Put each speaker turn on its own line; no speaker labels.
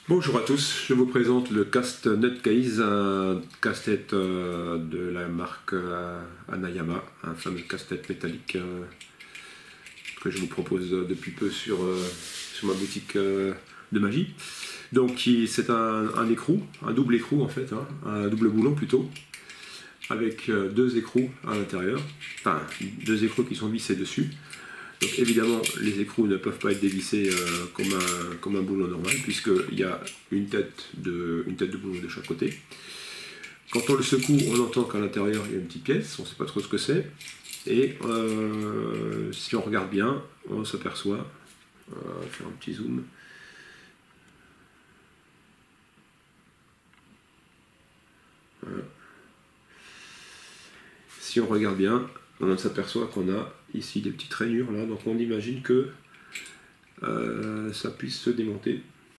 Bonjour à tous, je vous présente le Cast Nutcase, un casse-tête de la marque Hanayama, un fameux casse-tête métallique que je vous propose depuis peu sur ma boutique de magie. Donc c'est un écrou, un double écrou en fait, hein, un double boulon plutôt, avec deux écrous à l'intérieur, enfin deux écrous qui sont vissés dessus. Donc évidemment, les écrous ne peuvent pas être dévissés comme un boulon normal, puisqu'il y a une tête de boulon de chaque côté. Quand on le secoue, on entend qu'à l'intérieur, il y a une petite pièce, on ne sait pas trop ce que c'est. Et si on regarde bien, on s'aperçoit, on va faire un petit zoom. Voilà. Si on regarde bien, on s'aperçoit qu'on a ici des petites rainures là, donc on imagine que ça puisse se démonter